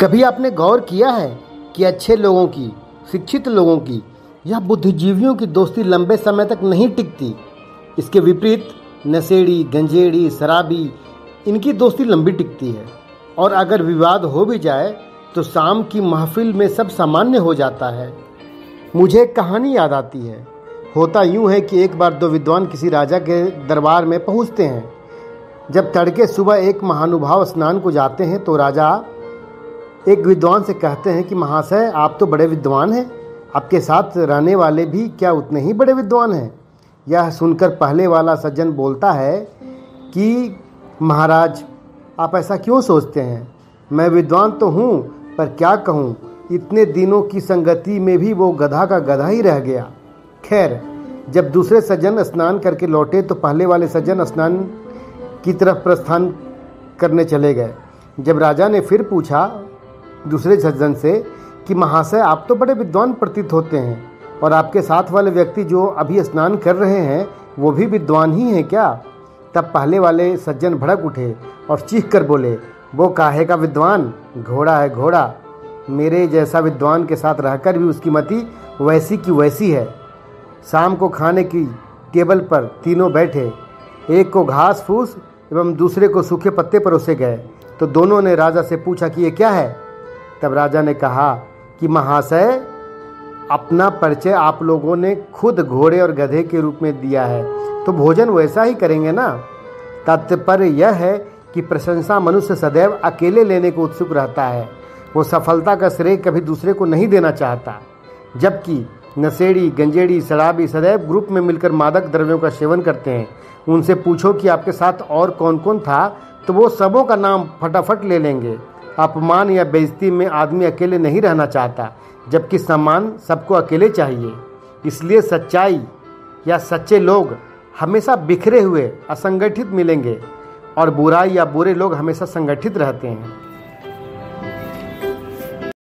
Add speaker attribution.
Speaker 1: कभी आपने गौर किया है कि अच्छे लोगों की, शिक्षित लोगों की या बुद्धिजीवियों की दोस्ती लंबे समय तक नहीं टिकती। इसके विपरीत नशेड़ी, गंजेड़ी, शराबी, इनकी दोस्ती लंबी टिकती है और अगर विवाद हो भी जाए तो शाम की महफिल में सब सामान्य हो जाता है। मुझे एक कहानी याद आती है। होता यूँ है कि एक बार दो विद्वान किसी राजा के दरबार में पहुँचते हैं। जब तड़के सुबह एक महानुभाव स्नान को जाते हैं तो राजा एक विद्वान से कहते हैं कि महाशय, आप तो बड़े विद्वान हैं, आपके साथ रहने वाले भी क्या उतने ही बड़े विद्वान हैं? यह सुनकर पहले वाला सज्जन बोलता है कि महाराज, आप ऐसा क्यों सोचते हैं? मैं विद्वान तो हूँ, पर क्या कहूँ, इतने दिनों की संगति में भी वो गधा का गधा ही रह गया। खैर, जब दूसरे सज्जन स्नान करके लौटे तो पहले वाले सज्जन स्नान की तरफ प्रस्थान करने चले गए। जब राजा ने फिर पूछा दूसरे सज्जन से कि महाशय, आप तो बड़े विद्वान प्रतीत होते हैं और आपके साथ वाले व्यक्ति जो अभी स्नान कर रहे हैं वो भी विद्वान ही हैं क्या? तब पहले वाले सज्जन भड़क उठे और चीख कर बोले, वो काहे का विद्वान, घोड़ा है घोड़ा। मेरे जैसा विद्वान के साथ रहकर भी उसकी मति वैसी की वैसी है। शाम को खाने की टेबल पर तीनों बैठे, एक को घास फूस एवं दूसरे को सूखे पत्ते परोसे गए तो दोनों ने राजा से पूछा कि ये क्या है? तब राजा ने कहा कि महाशय, अपना परिचय आप लोगों ने खुद घोड़े और गधे के रूप में दिया है तो भोजन वैसा ही करेंगे ना। तात्पर्य यह है कि प्रशंसा मनुष्य सदैव अकेले लेने को उत्सुक रहता है। वो सफलता का श्रेय कभी दूसरे को नहीं देना चाहता। जबकि नशेड़ी, गंजेड़ी, शराबी सदैव ग्रुप में मिलकर मादक द्रव्यों का सेवन करते हैं। उनसे पूछो कि आपके साथ और कौन कौन था तो वो सबों का नाम फटाफट ले लेंगे। अपमान या बेइज्जती में आदमी अकेले नहीं रहना चाहता, जबकि सम्मान सबको अकेले चाहिए। इसलिए सच्चाई या सच्चे लोग हमेशा बिखरे हुए, असंगठित मिलेंगे और बुराई या बुरे लोग हमेशा संगठित रहते हैं।